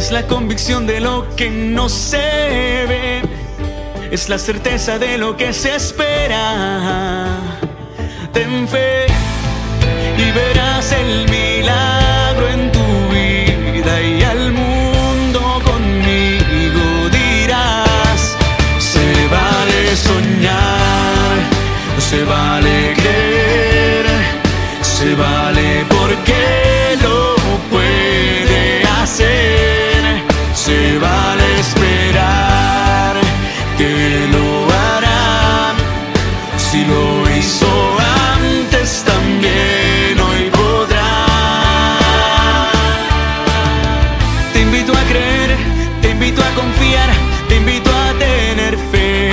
Es la convicción de lo que no se ve, es la certeza de lo que se espera. Ten fe y verás el milagro en tu vida, y al mundo conmigo dirás: se vale soñar, se vale creer, se vale porque lo puede hacer, se vale esperar que lo hará. Si lo hizo antes, también hoy podrá. Te invito a creer, te invito a confiar, te invito a tener fe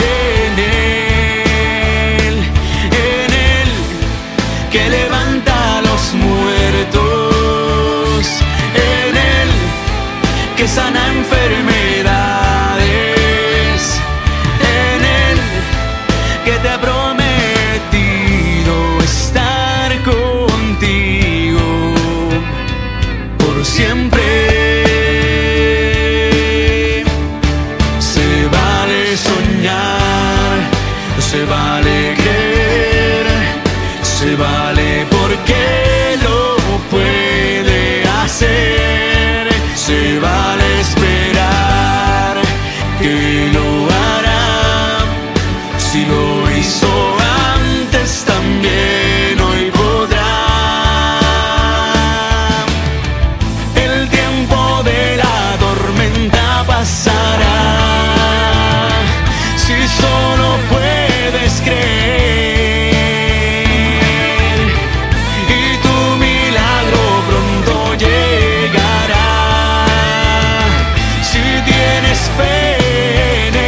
en Él que levanta a los muertos, en Él que sana enfermedades, en Él que te ha prometido estar contigo por siempre. Se vale soñar, se vale creer, se vale porque lo puede hacer, se vale esperar que lo hará. Si lo hizo antes, también hoy podrá. El tiempo de la tormenta pasará si solo puedes creer, y tu milagro pronto llegará si tienes fe en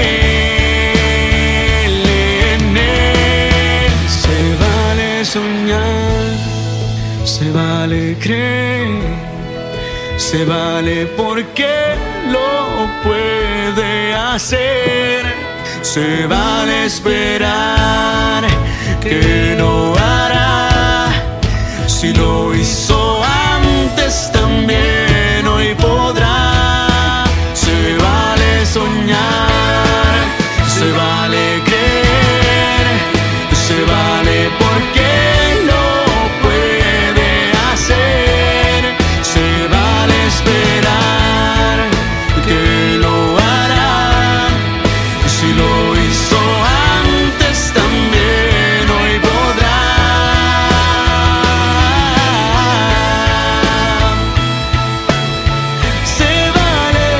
Él. Se vale soñar, se vale creer, se vale porque lo puede hacer, se vale esperar que lo hará. Si lo hizo antes, también hoy podrá. Se vale soñar, se vale creer, se vale porque lo puede hacer, se vale esperar que lo hará. Si lo hizo antes, también hoy podrá. Se vale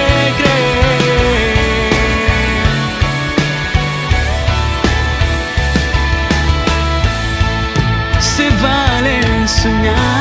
creer, se vale soñar.